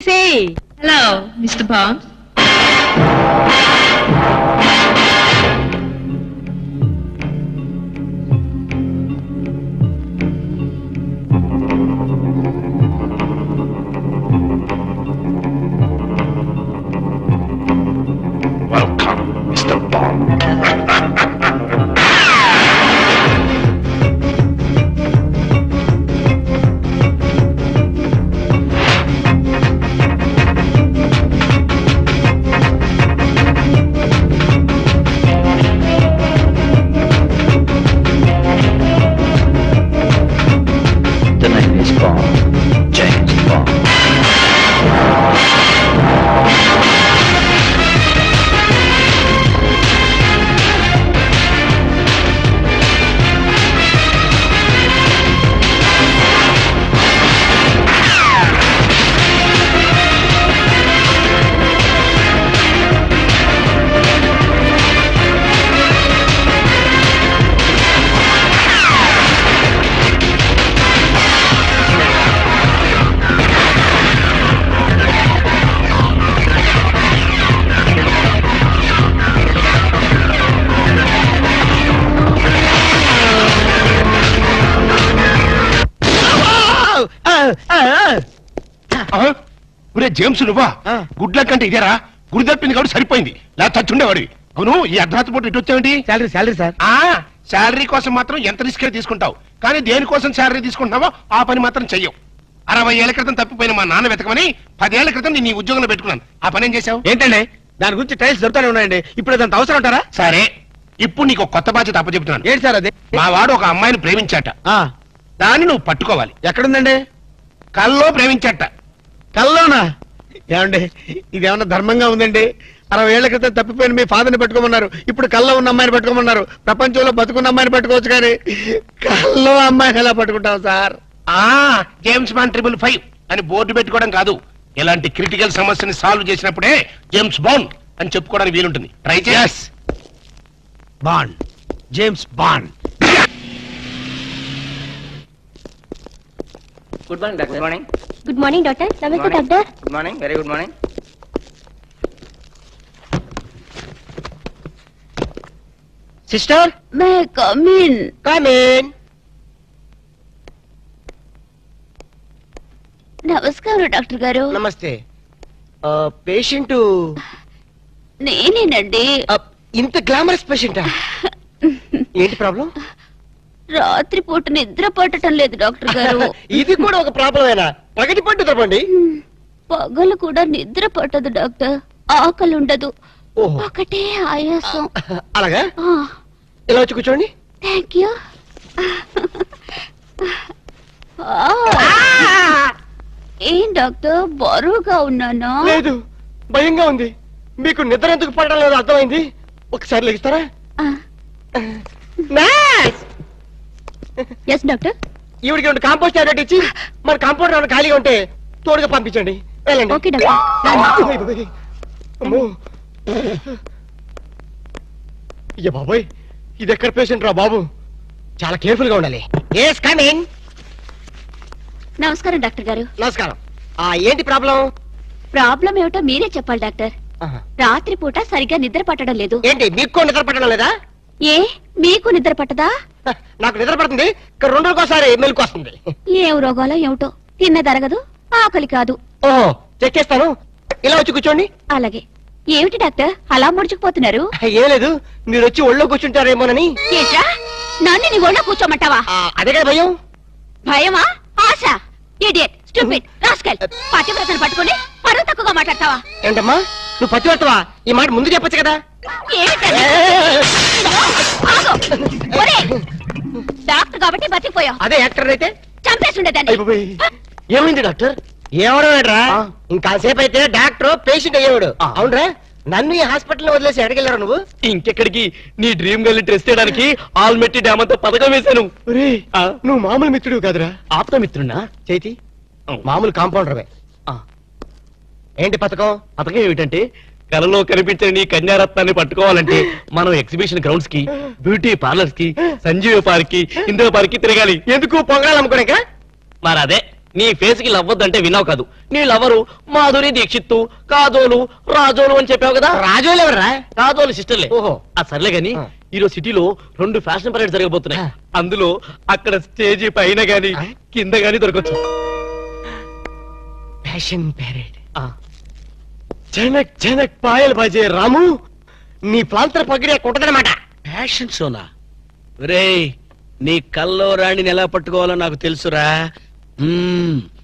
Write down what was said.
Say hello, Mr. Bond. Welcome, Mr. Bond. The name is Bond, James Bond. James నువ్వా? Good luck అంటే ఇదేరా? గురి తప్పింది కాబట్టి సరిపోయింది, లేదా చచ్చుండేవాడివి. అవును, ఈ అర్ధరాత్రి పూట ఇటు వచ్చావేంటి? Salary sir. శాలరీ కోసం మాత్రం ఎంత రిస్క్ తీసుకుంటావు, కానీ దేనికోసం శాలరీ తీసుకుంటున్నావో ఆ పని మాత్రం చెయ్యవు. 60 ఏళ్ల క్రితం తప్పిపోయిన మా నాన్న వెతకమని 10 ఏళ్ల క్రితం నేను ఈ ఉద్యోగంలో పెట్టుకున్నాను. ఆ పని ఏం చేశావు? ఏంటండి దాని గురించి టైల్స్ దొరుకుతానే ఉన్నాయండి. ఇప్పుడు అదంత అవసరం అంటారా? సరే, ఇప్పుడు నీకు కొత్త బాధ్యత అప్పచెప్తున్నాను. ఏంటి సార్ అది? మా వాడు ఒక అమ్మాయిని ప్రేమించాట, దాన్ని నువ్వు పట్టుకోవాలి. ఎక్కడుందండి? కల్లో ప్రేమించాట. కల్లోనా? ఏమండి ఇదేమన్నా ధర్మంగా ఉందండి? 60 ఏళ్ల క్రితం తప్పిపోయిన మీ ఫాదర్ని పట్టుకోమన్నారు, ఇప్పుడు కల్లో ఉన్న అమ్మాయిని పట్టుకోమన్నారు. ప్రపంచంలో బతుకున్న అమ్మాయిని పట్టుకోవచ్చు, కానీ కల్లో అమ్మాయిని ఎలా పట్టుకుంటాం సార్? జేమ్స్ బాండ్ 555 అని బోర్డు పెట్టుకోవడం కాదు, ఇలాంటి క్రిటికల్ సమస్యని సాల్వ్ చేసినప్పుడే జేమ్స్ బాండ్ అని చెప్పుకోవడానికి వీలుంటుంది. ట్రై చేస్. Bond, James Bond. Good morning doctor. Good morning. Good morning doctor. నమస్తే doctor. Good morning, very good morning. Sister, may come in. Come in. నమస్కారం డాక్టర్ గారు. నమస్తే. పేషెంట్ నేనేనండి. ఇంత గ్లామరస్ పేషెంటా? ఏంటి ప్రాబ్లం? రాత్రి పూట నిద్ర పట్టడం లేదు డాక్టర్ గారు. ఇది కూడా ఒక ప్రాబ్లమేనా? పగటి పట్టు తప్పండి. పగలు కూడా నిద్ర పట్టదు డాక్టర్. ఆకలి ఉండదు, ఒకటే ఆయాసం. అలాగా? ఇలా వచ్చి కూర్చోండి. Thank you. ఏం డాక్టర్ బరువుగా ఉన్నానా? లేదు, భయంగా ఉంది. మీకు నిద్ర ఎందుకు పడడం లేదు అర్థమైంది. ఒకసారి లెగిస్తారా? Yes doctor. ఈవిడికి 2 కాంపోస్ట్ టాబ్లెట్ ఇచ్చి మన కాంపౌండర్ ఏమైనా ఖాళీగా ఉంటే తోడుగా పంపించండి. వెళ్ళండి. Okay doctor. అయ్యా బాబోయ్, ఇది ఎక్కడ పేషెంట్ రా బాబు? చాలా కేర్ఫుల్ గా ఉండాలి. నమస్కారం డాక్టర్ గారు. నమస్కారం. ఏంటి ప్రాబ్లం? ప్రాబ్లం ఏమిటో మీరే చెప్పాలి డాక్టర్. రాత్రి పూట సరిగ్గా నిద్ర పట్టడం లేదు. ఏంటి మీకు నిద్ర పట్టడం లేదా? ఏ మీకు నిద్ర పట్టదా? నాకు నిద్ర పడుతుంది, 2 రోజులకోసారి మెలకు వస్తుంది. ఏం రోగాలో ఏమిటో, తిన్నదరగదు, ఆకలి కాదు. ఓహో, చెక్ చేస్తాను. ఇలా వచ్చి కూర్చోండి. అలాగే. ఏమిటి డాక్టర్ అలా ముడుచుకుపోతున్నారు? ఏం లేదు, మీరు వచ్చి ఒళ్ళో కూర్చుంటారేమోనని. ఏంట్రా, నన్ను నీ ఒళ్ళో కూర్చోమంటావా? అదే కదా భయం. భయమా? ఆశ? Idiot, stupid, rascal. పతివ్రతను పట్టుకుని పరువు తక్కువగా మాట్లాడతావా? ఏంటమ్మా నువ్వు పతివ్రతవా? ఈ మాట ముందు చెప్పొచ్చు కదా. డాక్టర్ కాబట్టి బతికిపోయావు. అదే యాక్టర్ అయితే చంపేసి ఉండేదాన్ని. ఏమైంది డాక్టర్? ఏమన్నాడ్రా? ఇంకాసేపు అయితే డాక్టర్ పేషెంట్ అయ్యేవాడు. అవునరా? నన్ను ఈ హాస్పిటల్ వదిలేసి ఎడగెళ్ళారు నువ్వు? ఇంకెక్కడికి, నీ డ్రీమ్ గర్ల్ డ్రెస్ చేయడానికి ఆల్మెట్టి డ్యామ్ అంతా పథకం వేశాను. నువ్వు మామూలు మిత్రుడు కాదురా. ఆప్త మిత్రున్నా? చేతి మామూలు కాంపౌండర్వే. ఏంటి పథకం? పథకం ఏమిటంటే, కలలో కనిపించే నీ కన్యారత్నాన్ని పట్టుకోవాలంటే మనం ఎగ్జిబిషన్ గ్రౌండ్స్ కి, బ్యూటీ పార్లర్స్ కి, సంజీవ పార్క్ కి, ఇందిరా పార్క్ కి తిరగాలి. ఎందుకు? పొంగాలనుకోనిక? మరి అదే నీ ఫేస్ కి లవ్వద్దంటే విన్నావు కాదు. నీ లవరు మాధురి దీక్షిత్తు, కాజోలు, రాజోలు అని చెప్పావు కదా. రాజోలు ఎవరా? కాజోలు సిస్టర్లే. ఓహో. ఆ సర్లే గాని ఈరోజు సిటీలో 2 ఫ్యాషన్ పరేడ్ జరగబోతున్నాయి. అందులో అక్కడ స్టేజీ పైన గాని కింద గాని దొరకచ్చు. Fashion parade. జనక్ జనక్ పాయల్ బజే రాము, నీ ప్రాంతర పగిడే కొట్టదనమాట. ఫ్యాషన్ షోనా? రేయ్, నీ కల్లో రాణిని ఎలా పట్టుకోవాలో నాకు తెలుసురా.